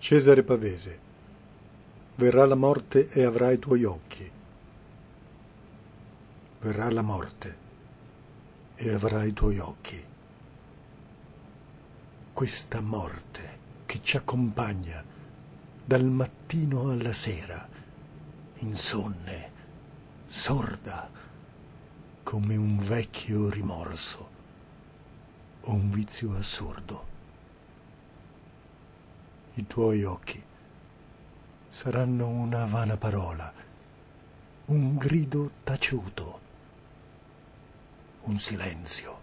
Cesare Pavese. Verrà la morte e avrà i tuoi occhi. Verrà la morte e avrà i tuoi occhi. Questa morte che ci accompagna dal mattino alla sera, insonne, sorda, come un vecchio rimorso o un vizio assurdo. I tuoi occhi saranno una vana parola, un grido taciuto, un silenzio.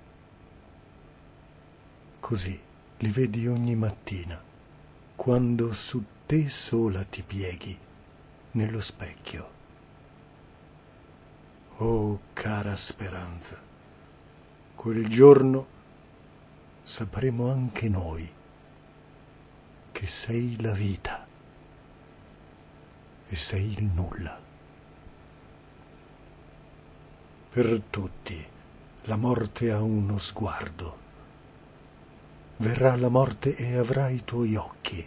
Così li vedi ogni mattina, quando su te sola ti pieghi nello specchio. Oh, cara speranza, quel giorno sapremo anche noi che sei la vita e sei il nulla. Per tutti la morte ha uno sguardo. Verrà la morte e avrà i tuoi occhi.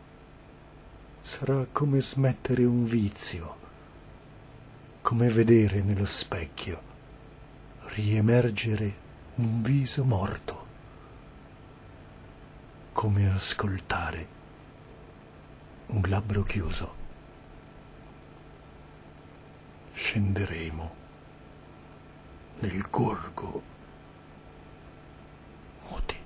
Sarà come smettere un vizio, come vedere nello specchio riemergere un viso morto, come ascoltare un labbro chiuso. Scenderemo nel gorgo muti.